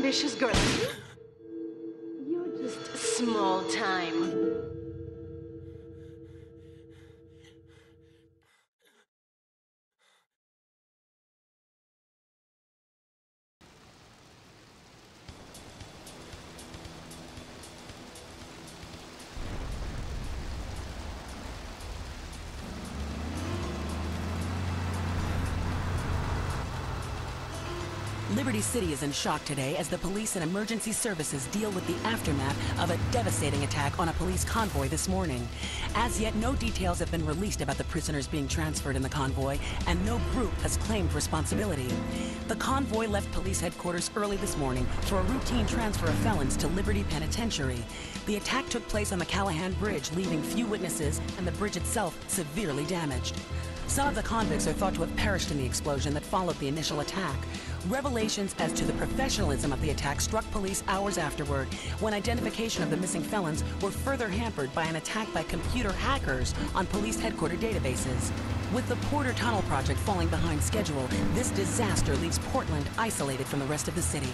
ambitious girl. You're just small time. Liberty City is in shock today as the police and emergency services deal with the aftermath of a devastating attack on a police convoy this morning. As yet, no details have been released about the prisoners being transferred in the convoy, and no group has claimed responsibility. The convoy left police headquarters early this morning for a routine transfer of felons to Liberty Penitentiary. The attack took place on the Callahan Bridge, leaving few witnesses and the bridge itself severely damaged. Some of the convicts are thought to have perished in the explosion that followed the initial attack. Revelations as to the professionalism of the attack struck police hours afterward, when identification of the missing felons were further hampered by an attack by computer hackers on police headquarters databases. With the Porter Tunnel project falling behind schedule, this disaster leaves Portland isolated from the rest of the city.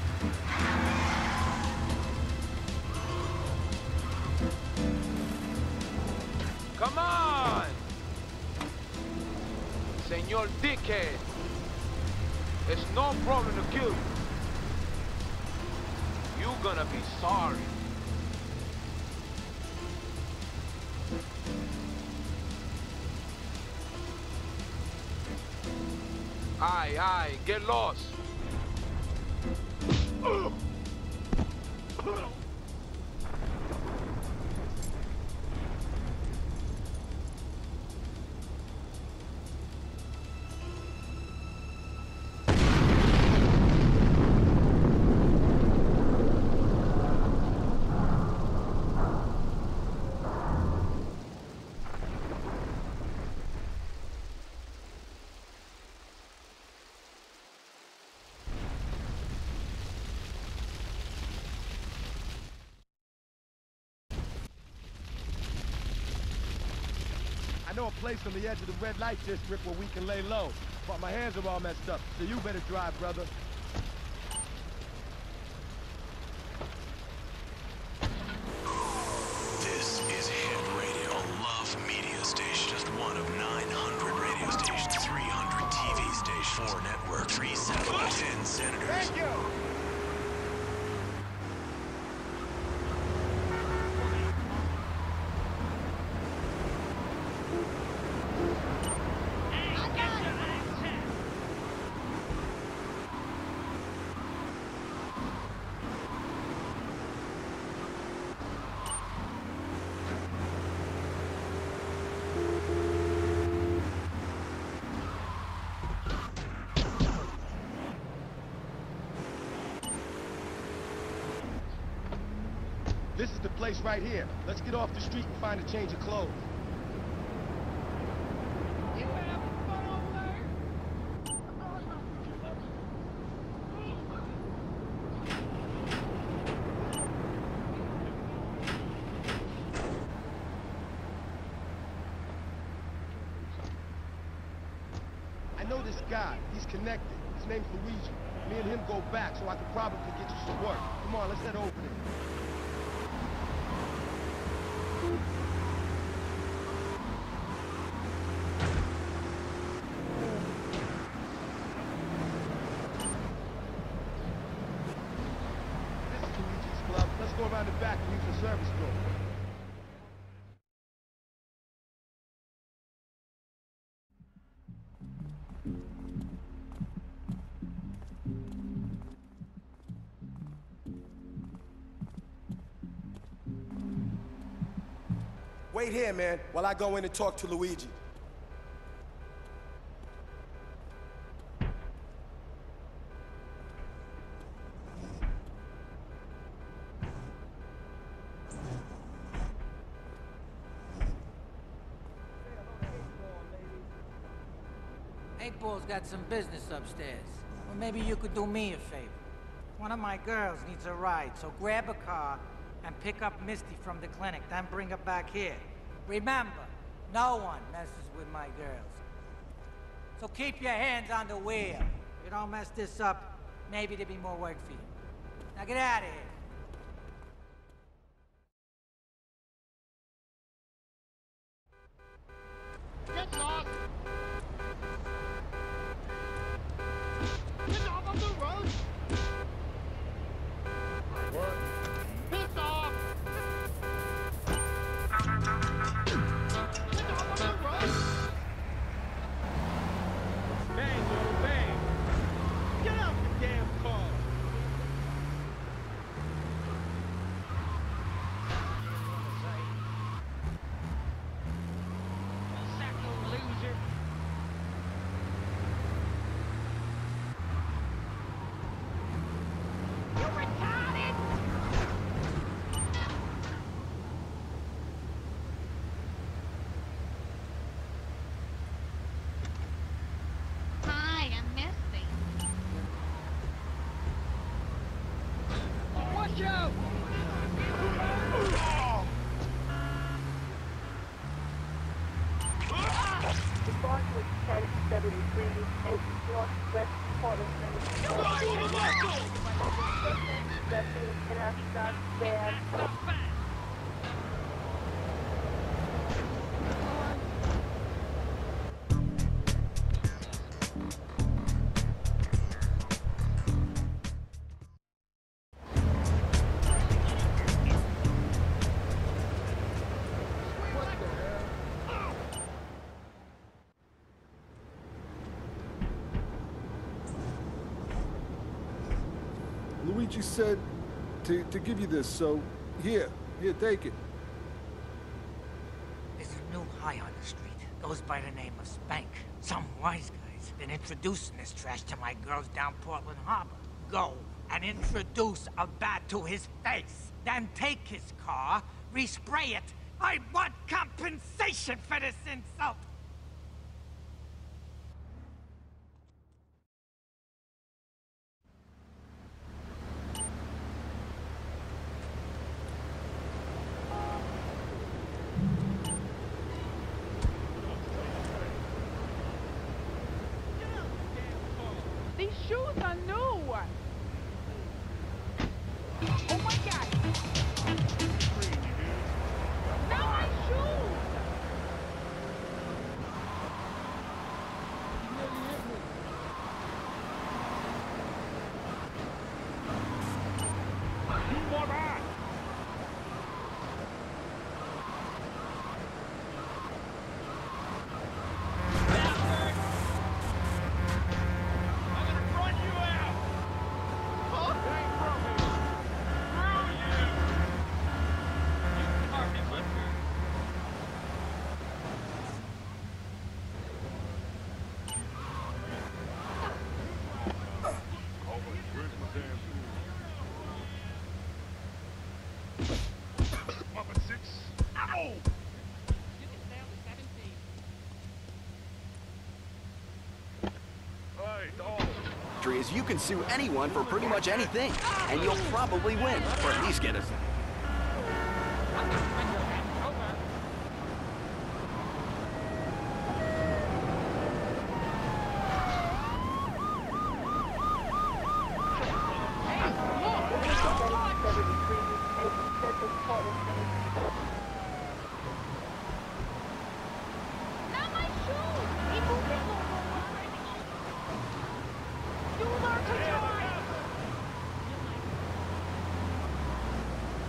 Come on! Señor Dickhead! It's no problem to kill you. You're gonna be sorry. Aye, get lost. I know a place on the edge of the red light district where we can lay low, but my hands are all messed up, so you better drive, brother. This is Hit Radio, a Love Media station. Just one of 900 radio stations, 300 TV stations, 4 networks, 3 satellites, 10 senators. Thank you! This is the place right here. Let's get off the street and find a change of clothes. I know this guy. He's connected. His name's Luigi. Me and him go back, so I could probably get you some work. Come on, let's head over there. This is Luigi's club. Let's go around the back and use the service door. Wait here, man, while I go in and talk to Luigi. Eight Ball's got some business upstairs. Well, maybe you could do me a favor. One of my girls needs a ride, so grab a car and pick up Misty from the clinic, then bring her back here. Remember, no one messes with my girls. So keep your hands on the wheel. If you don't mess this up, maybe there'll be more work for you. Now get out of here. Get lost! Get off of the road! What? Piss off! Get off of the road! Bang, little bang! Get out the damn car! Sacco loser! You retarded! Hi, I'm Misty. Watch out! Department 1073, Northwest Portland. Luigi said to give you this, so here, take it. There's a new high on the street. Goes by the name of Spank. Some wise guy's been introducing this trash to my girls down Portland Harbor. Go and introduce a bat to his face. Then take his car, respray it. I want compensation for this insult. These shoes are new! Oh my god! Now my shoes! Is you can sue anyone for pretty much anything, and you'll probably win, or at least get us. Now my shoes! He moved it over! You learn to drive!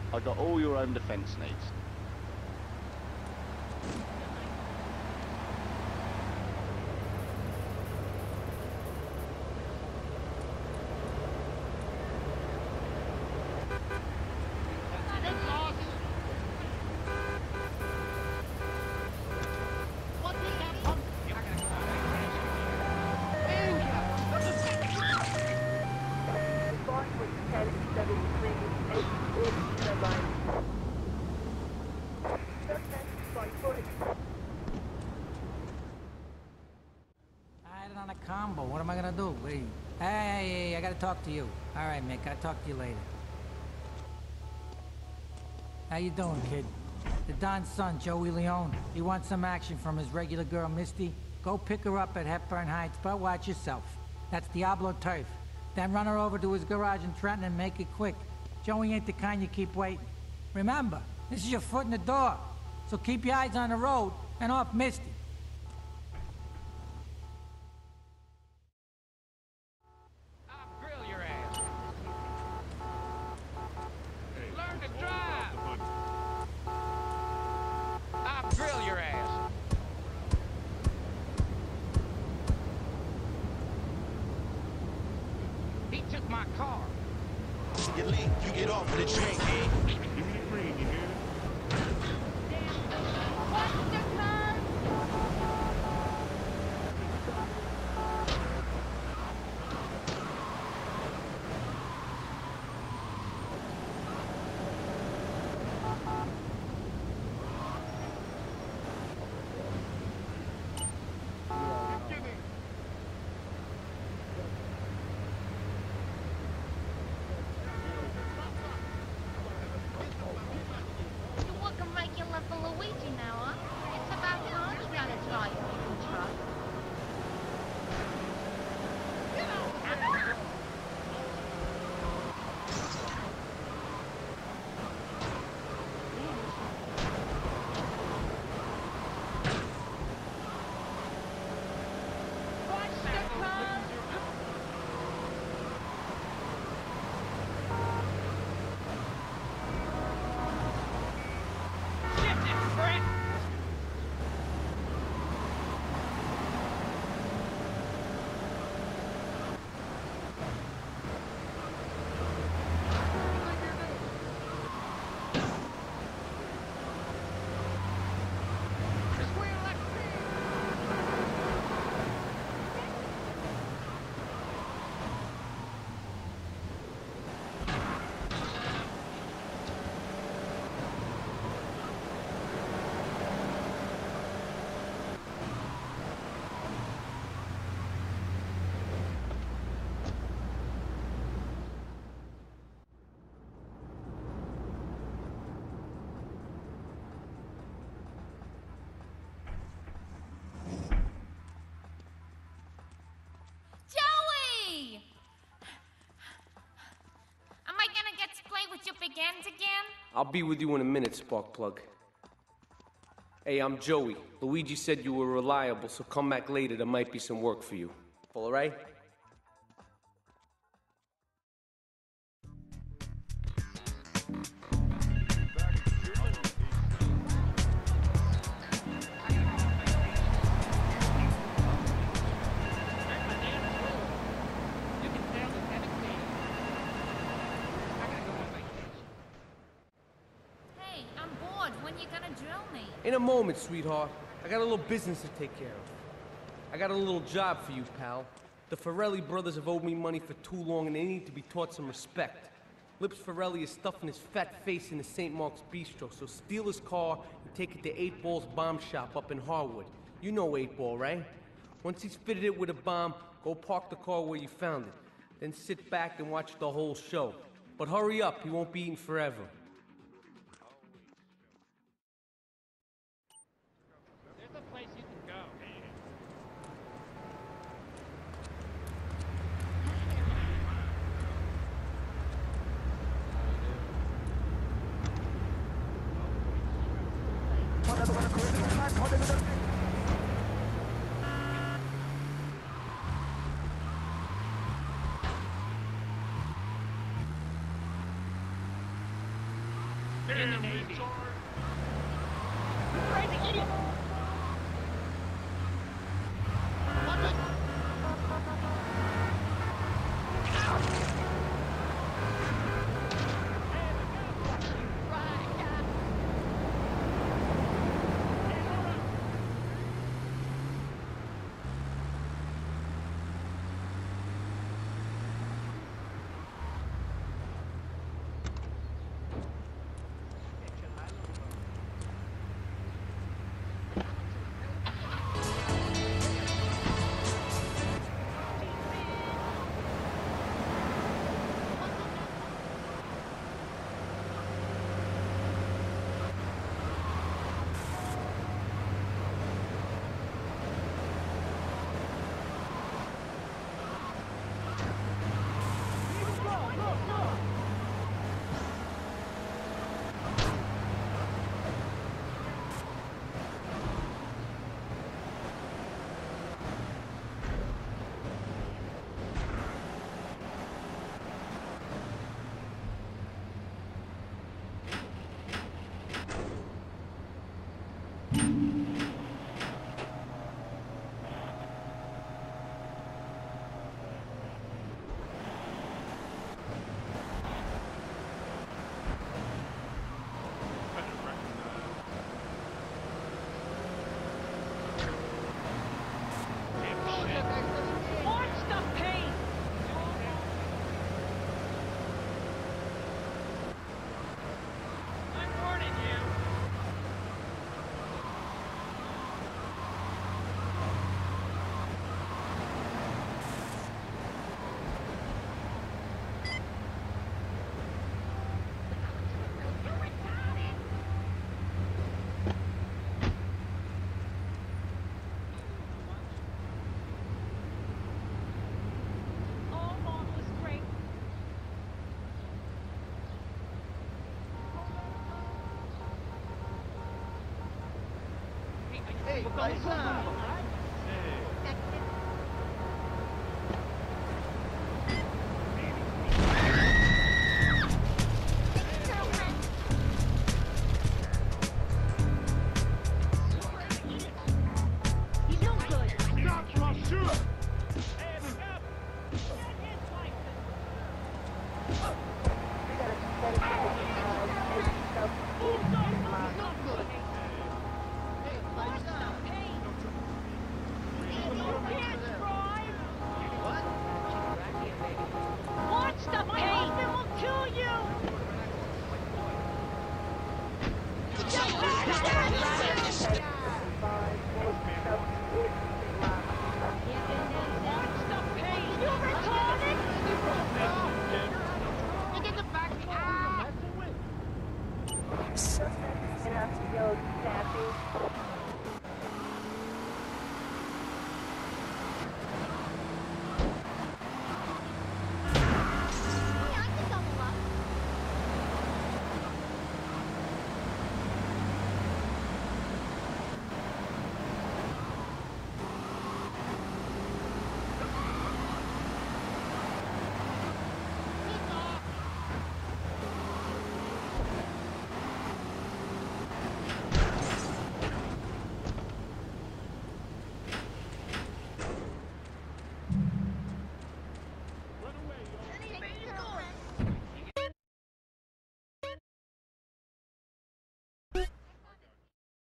I got all your own defense needs. On a combo. What am I gonna do? Wait. Hey, I gotta talk to you. All right, Mick. I'll talk to you later. How you doing, kid? The Don's son, Joey Leone. He wants some action from his regular girl, Misty. Go pick her up at Hepburn Heights, but watch yourself. That's Diablo turf. Then run her over to his garage in Trenton and make it quick. Joey ain't the kind you keep waiting. Remember, this is your foot in the door. So keep your eyes on the road and off Misty. Drill your ass. He took my car. You leave, you get off with a drink, eh? What's the car? For Luigi now, huh? It's about time you got a drive-through truck. Watch the car! With your big ends again? I'll be with you in a minute, Sparkplug. Hey, I'm Joey. Luigi said you were reliable, so come back later. There might be some work for you. All right? In a moment, sweetheart. I got a little business to take care of. I got a little job for you, pal. The Ferrelli brothers have owed me money for too long, and they need to be taught some respect. Lips Ferrelli is stuffing his fat face in the St. Mark's Bistro, so steal his car and take it to 8 Ball's bomb shop up in Harwood. You know 8 Ball, right? Once he's fitted it with a bomb, go park the car where you found it. Then sit back and watch the whole show. But hurry up, he won't be eating forever. in the Navy. Crazy idiot! What the? Hey, paisano.